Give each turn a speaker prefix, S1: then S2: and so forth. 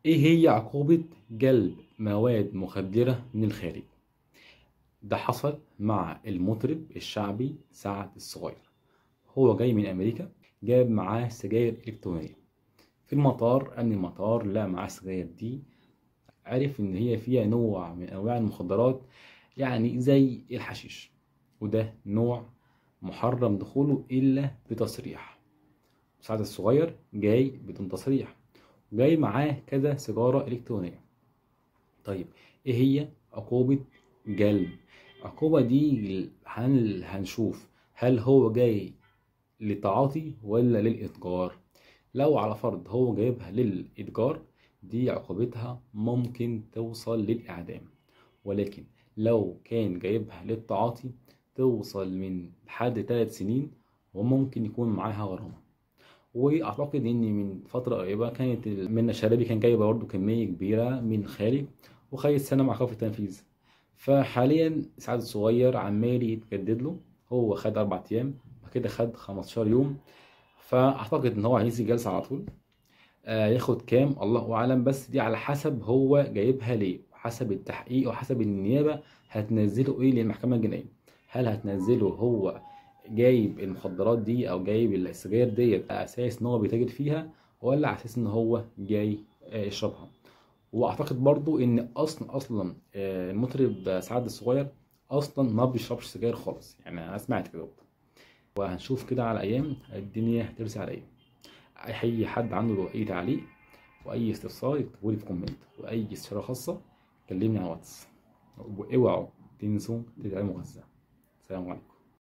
S1: ايه هي عقوبة جلب مواد مخدرة من الخارج؟ ده حصل مع المطرب الشعبي سعد الصغير. هو جاي من امريكا، جاب معاه سجاير الكترونية. في المطار، امن المطار لقى معاه السجاير دي، عرف ان هي فيها نوع من انواع المخدرات، يعني زي الحشيش، وده نوع محرم دخوله الا بتصريح. سعد الصغير جاي بدون تصريح، جاي معاه كذا سيجارة إلكترونية. طيب ايه هي عقوبة جلب؟ العقوبة دي هنشوف هل هو جاي للتعاطي ولا للإتجار. لو على فرض هو جايبها للإتجار، دي عقوبتها ممكن توصل للإعدام. ولكن لو كان جايبها للتعاطي، توصل من لحد 3 سنين، وممكن يكون معاها غرامة. واعتقد ان من فتره قريبه كانت منة شلبي كان جايبه برضه كميه كبيره من الخارج، وخدت سنه مع ايقاف التنفيذ. فحاليا سعد الصغير عمال يتجدد له. هو خد 4 ايام، بعد كده خد 15 يوم. فاعتقد ان هو هينزل جلسه على طول. ياخد كام الله اعلم، بس دي على حسب هو جايبها ليه، وحسب التحقيق وحسب النيابه هتنزله ايه للمحكمه الجنائيه. هل هتنزله هو جايب المخدرات دي او جايب السجاير ديت على اساس ان هو بيتاجر فيها، ولا على اساس ان هو جاي يشربها. واعتقد برضو ان اصلا المطرب سعد الصغير اصلا ما بيشربش سجاير خالص، يعني انا سمعت كده. وهنشوف كده على ايام الدنيا هترسي على ايه. اي حد عنده اي تعليق واي استفسار يكتبولي في كومنت، واي استشاره خاصه كلمني على واتس. واوعوا تنسوا تدعموا غزه. السلام عليكم.